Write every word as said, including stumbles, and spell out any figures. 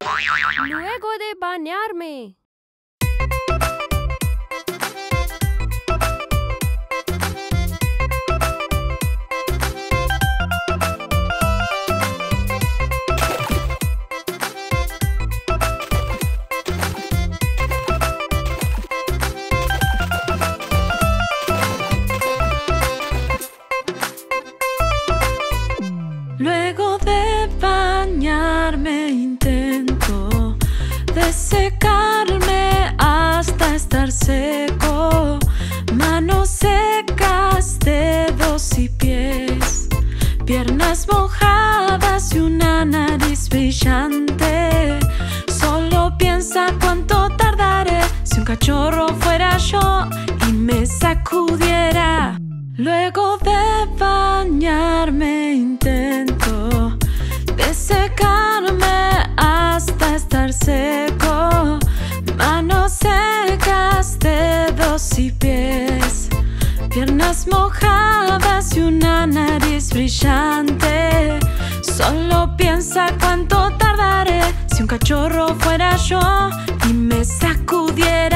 Luego de bañarme. Luego de bañarme intento de secarme hasta estar seco. Manos secas, dedos y pies, piernas mojadas y una nariz brillante. Solo piensa cuánto tardaré si un cachorro fuera yo y me sacudiera. Luego de bañarme intento de secarme hasta estar seco. Manos secas, dedos y pies, piernas mojadas y una nariz brillante. Solo piensa cuánto tardaré si un cachorro fuera yo y me sacudiera.